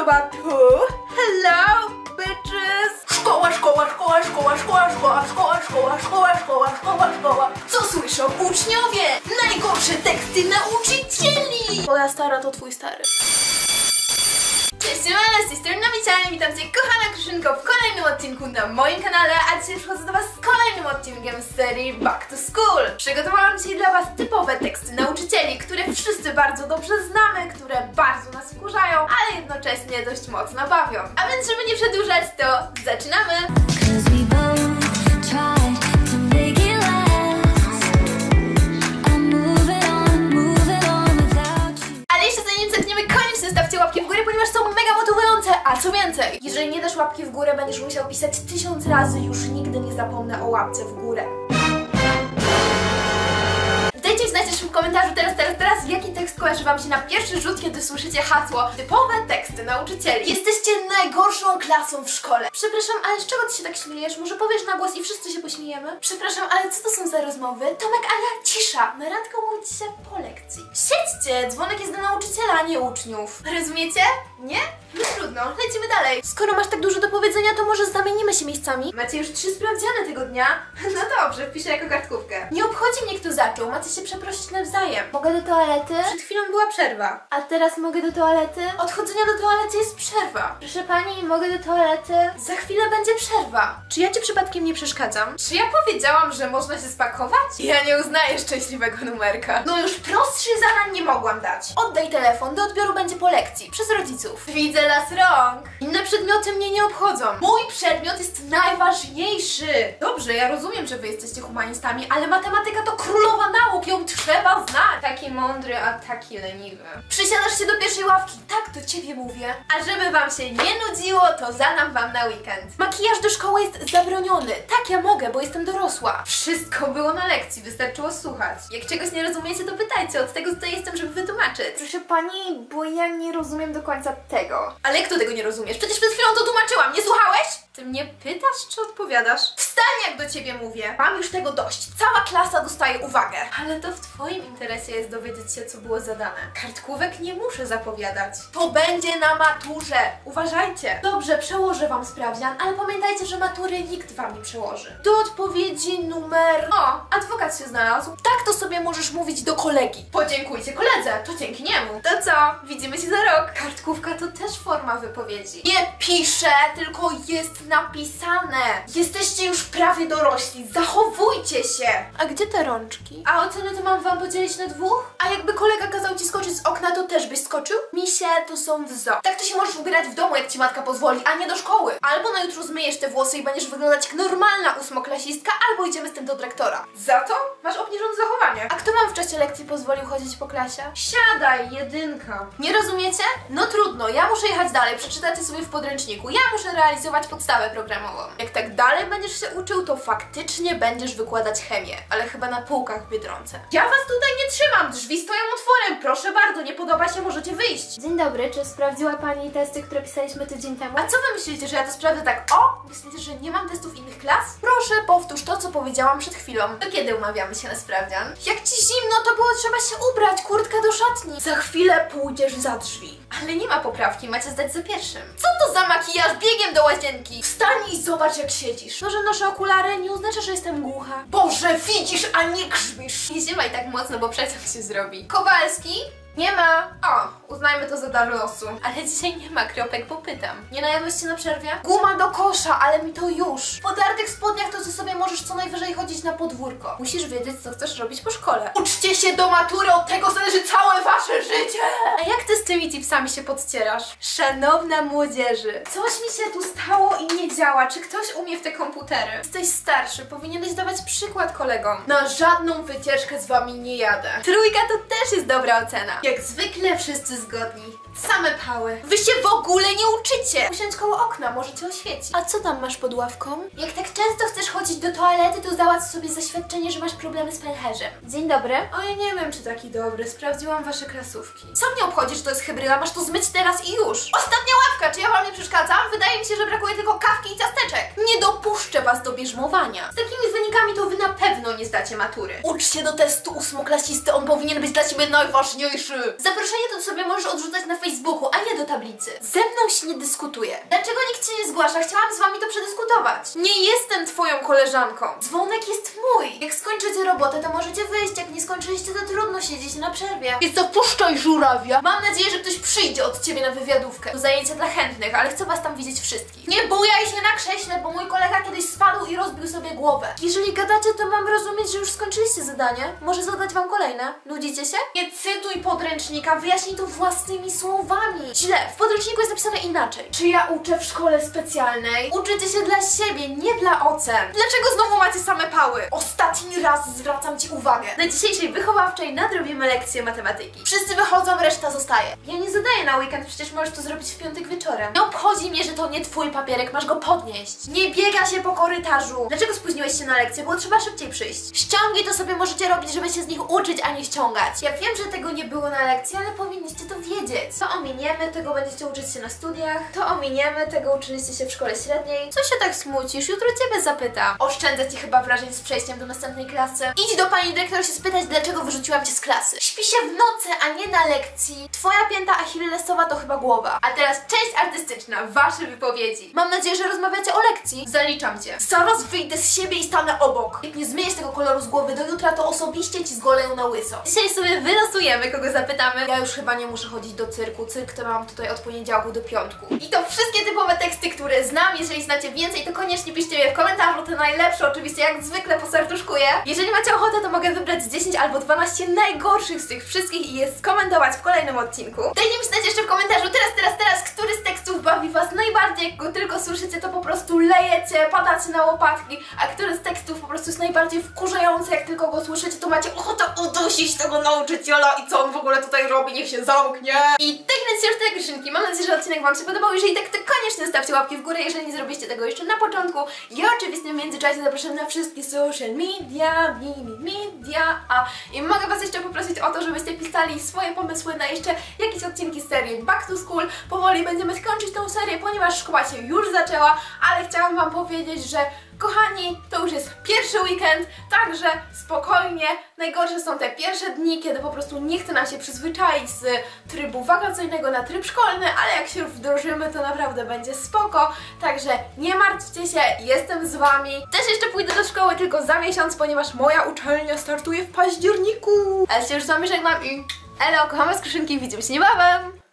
osoba tu. Hello, bitches! Szkoła, szkoła, szkoła, szkoła, szkoła, szkoła, szkoła, szkoła, szkoła, szkoła, szkoła, szkoła. Co słyszą uczniowie? Najgorsze teksty nauczycieli! Moja stara to twój stary. Cześć, z tej strony Nowicianie, witam cię kochana Krzynko w kolejnym odcinku na moim kanale, a dzisiaj przychodzę do was z kolejnym odcinkiem z serii Back to School. Przygotowałam dzisiaj dla was typowe teksty nauczycieli, które wszyscy bardzo dobrze znamy, które bardzo nas wkurzają, ale jednocześnie dość mocno bawią. A więc żeby nie przedłużać, to zaczynamy! Zostawcie łapki w górę, ponieważ są mega motywujące, a co więcej, jeżeli nie dasz łapki w górę, będziesz musiał pisać 1000 razy, już nigdy nie zapomnę o łapce w górę. Dajcie znać w komentarzu teraz, jaki tekst kojarzy wam się na pierwszy rzut, kiedy słyszycie hasło typowe teksty nauczycieli. Jesteście najgorszą klasą w szkole. Przepraszam, ale z czego ty się tak śmiejesz? Może powiesz na głos i wszyscy się pośmiejemy? Przepraszam, ale co to są za rozmowy? Tomek, Ania, cisza! Na randkę umówić się po lekcji. Siedźcie! Dzwonek jest do nauczyciela, a nie uczniów. Rozumiecie? Nie? No trudno, lecimy dalej. Skoro masz tak dużo do powiedzenia, to może zamienimy się miejscami? Macie już 3 sprawdziane tego dnia? No dobrze, wpiszę jako kartkówkę. Nie obchodzi mnie, kto zaczął, macie się przeprosić nawzajem. Mogę do toalety? Przed chwilą była przerwa. A teraz mogę do toalety? Od chodzenia do toalety jest przerwa. Proszę pani, mogę do toalety? Za chwilę będzie przerwa. Czy ja ci przypadkiem nie przeszkadzam? Czy ja powiedziałam, że można się spakować? Ja nie uznaję szczęśliwego numerka. No już prostszych zadań nie mogłam dać. Oddaj telefon, do odbioru będzie po lekcji, przez rodziców. Widzę las rąk. Inne przedmioty mnie nie obchodzą. Mój przedmiot jest najważniejszy. Dobrze, ja rozumiem, że wy jesteście humanistami, ale matematyka to królowa nauk, ją trzeba znać. Taki mądry, a taki leniwy. Przysiadasz się do pierwszej ławki, tak do ciebie mówię. A żeby wam się nie nudziło, to zadam wam na weekend. Makijaż do szkoły jest zabroniony. Tak, ja mogę, bo jestem dorosła. Wszystko było na lekcji, wystarczyło słuchać. Jak czegoś nie rozumiecie, to pytajcie. Od tego tutaj jestem, żeby wytłumaczyć. Proszę pani, bo ja nie rozumiem do końca tego. Ale jak to tego nie rozumiesz? Przecież przed chwilą to tłumaczyłam, nie słuchałeś? Ty mnie pytasz, czy odpowiadasz? Wstań, jak do ciebie mówię! Mam już tego dość. Cała klasa dostaje uwagę. Ale to w twoim interesie jest dowiedzieć się, co było zadane. Kartkówek nie muszę zapowiadać. To będzie na maturze. Uważajcie. Dobrze, przełożę wam sprawdzian, ale pamiętajcie, że matury nikt wam nie przełoży. Do odpowiedzi numer... O, adwokat się znalazł. Tak to sobie możesz mówić do kolegi. Podziękujcie koledze, to dzięki niemu. To co? Widzimy się za rok. Kartkówka to też forma wypowiedzi. Nie piszę, tylko jest napisane. Jesteście już prawie dorośli, zachowujcie się. A gdzie te rączki? A oceny to mam wam podzielić na 2? A jakby kolega kazał ci skoczyć z okna, to też byś skoczył? Misie to są w zoo. Tak to się możesz ubierać w domu, jak ci matka pozwoli, a nie do szkoły. Albo na jutro zmyjesz te włosy i będziesz wyglądać jak normalna 8-klasistka, albo idziemy z tym do dyrektora. Za to masz obniżone zachowanie. A kto wam w czasie lekcji pozwolił chodzić po klasie? Siadaj, 1. Nie rozumiecie? No trudno, ja muszę jechać dalej, przeczytacie sobie w podręczniku. Ja muszę realizować podstawę programową. Jak tak dalej będziesz się uczył, to faktycznie będziesz wykładać chemię, ale chyba na półkach w Biedronce. Ja was tutaj nie trzymam, drzwi stoją otworem, proszę bardzo, nie podoba się, możecie wyjść. Dzień dobry, czy sprawdziła pani testy, które pisaliśmy tydzień temu? A co wy myślicie, że ja to sprawdzę tak, o? Myślicie, że nie mam testów innych klas? Proszę, powtórz to, co powiedziałam przed chwilą. To kiedy umawiamy się na sprawdzian? Jak ci zimno, to było trzeba się ubrać, kurtka do szatni. Za chwilę pójdziesz za drzwi. Ale nie ma poprawki, macie zdać za pierwszym. Co to za makijaż? Biegiem do łazienki! Wstań i zobacz, jak siedzisz. To, że noszę okulary, nie oznacza, że jestem głucha. Boże, widzisz, a nie grzmisz. Nie ziewaj tak mocno, bo przeciąg się zrobi. Kowalski? Nie ma. O, uznajmy to za dar losu. Ale dzisiaj nie ma kropek, bo pytam. Nie najadłeś się na przerwie? Guma do kosza, ale mi to już. W podartych spodniach to ty sobie możesz co najwyżej chodzić na podwórko. Musisz wiedzieć, co chcesz robić po szkole. Uczcie się do matury, od tego zależy całe wasze życie. A jak ty z tymi tipsami się podcierasz? Szanowna młodzieży, coś mi się tu stało i nie działa. Czy ktoś umie w te komputery? Jesteś starszy, powinieneś dawać przykład kolegom. Na żadną wycieczkę z wami nie jadę. 3 to też jest dobra ocena. Jak zwykle wszyscy zgodni. Same pały. Wy się w ogóle nie uczycie. Usiądź koło okna, może cię oświeci. A co tam masz pod ławką? Jak tak często chcesz chodzić do toalety, to załatw sobie zaświadczenie, że masz problemy z pęcherzem. Dzień dobry. Oj, nie wiem, czy taki dobry. Sprawdziłam wasze klasówki. Co mnie obchodzi, że to jest hybryda? Masz to zmyć teraz i już. Ostatnia ławka, czy ja wam nie przeszkadzam? Wam wydaje mi się, że brakuje tylko kawki i ciasteczek. Nie dopuszczę was do bierzmowania. Z takimi wynikami to wy na pewno nie zdacie matury. Ucz się do testu ósmoklasisty, on powinien być dla ciebie najważniejszy. Zaproszenie to sobie możesz odrzucać na Facebooku, a nie do tablicy. Ze mną się nie dyskutuje. Dlaczego nikt się nie zgłasza? Chciałam z wami to przedyskutować. Nie jestem twoją koleżanką. Dzwonek jest mój. Jak skończycie robotę, to możecie wyjść. Jak nie skończyliście, to trudno siedzieć na przerwie. Więc zapuszczaj żurawia. Mam nadzieję, że ktoś przyjdzie od ciebie na wywiadówkę. To zajęcia dla chętnych, ale chcę was tam widzieć wszystkich. Nie bujaj się na krześle, bo mój kolega kiedyś spadł i rozbił sobie głowę. Jeżeli gadacie, to mam rozumieć, że już skończyliście zadanie. Może zadać wam kolejne? Nudzicie się? Nie cytuj podręcznika, wyjaśnij to własnymi słowami. Źle, w podręczniku jest napisane inaczej. Czy ja uczę w szkole specjalnej? Uczycie się dla siebie, nie dla ocen. Dlaczego znowu macie same pały? Ostatni raz zwracam ci uwagę. Na dzisiejszej wychowawczej nadrobimy lekcję matematyki. Wszyscy wychodzą, reszta zostaje. Ja nie zadaję na weekend, przecież możesz to zrobić w piątek wieczorem. Nie obchodzi mnie, że to nie twój papierek, masz go podnieść. Nie biega się po korytarzu. Dlaczego spóźniłeś się na lekcję? Było trzeba szybciej przyjść. Ściągi to sobie możecie robić, żeby się z nich uczyć, a nie ściągać. Ja wiem, że tego nie było na lekcji, ale powinniście to wiedzieć. To ominiemy, tego będziecie uczyć się na studiach. To ominiemy, tego uczyliście się w szkole średniej. Co się tak smucisz? Jutro ciebie zapytam. Oszczędzę ci chyba wrażeń z przejściem do następnej klasy. Idź do pani dyrektor się spytać, dlaczego wyrzuciłam cię z klasy. Śpi się w nocy, a nie na lekcji. Twoja pięta achillesowa to chyba głowa. A teraz część artystyczna, wasze wypowiedzi. Mam nadzieję, że rozmawiacie o lekcji. Zaliczam cię. Zaraz wyjdę z siebie i stanę obok. Jak nie zmienisz tego koloru z głowy do jutra, to osobiście ci zgoleją na łyso. Dzisiaj sobie wylosujemy, kogo zapytamy. Ja już chyba nie muszę chodzić do cyrku. Cyrk to mam tutaj od poniedziałku do piątku. I to wszystkie typowe teksty, które znam. Jeżeli znacie więcej, to koniecznie piszcie je w komentarzu. Te najlepsze oczywiście jak zwykle poserduszkuję. Jeżeli macie ochotę, to mogę wybrać 10 albo 12 najgorszych z tych wszystkich i je skomentować w kolejnym odcinku. Dajcie mi znać jeszcze w komentarzu teraz, który z tekstów bawi was najbardziej. Jak go tylko słyszycie, to po prostu lejecie, padacie na łopatki, a który z tekstów po prostu jest najbardziej wkurzający, jak tylko go słyszycie, to macie ochotę udusić tego nauczyciela i co on w ogóle tutaj robi, niech się zamknie. I tak więc już te grzynki. Mam nadzieję, że odcinek wam się podobał. Jeżeli tak, to koniecznie stawcie łapki w górę, jeżeli nie zrobiliście tego jeszcze na początku. Ja oczywiście w międzyczasie zapraszam na wszystkie social media, I mogę was jeszcze poprosić o to, żebyście pisali swoje pomysły na jeszcze jakieś odcinki z serii Back to School. Powoli będziemy skończyć tą serię, ponieważ szkoła się już zaczęła, ale chciałam wam powiedzieć, że kochani, to już jest pierwszy weekend, także spokojnie. Najgorsze są te pierwsze dni, kiedy po prostu nie chce nam się przyzwyczaić z trybu wakacyjnego na tryb szkolny, ale jak się już wdrożymy, to naprawdę będzie spoko. Także nie martwcie się, jestem z wami. Też jeszcze pójdę do szkoły tylko za miesiąc, ponieważ moja uczelnia startuje w październiku. Ale się już z wami żegnam i elo, kocham was kruszynki, widzimy się niebawem!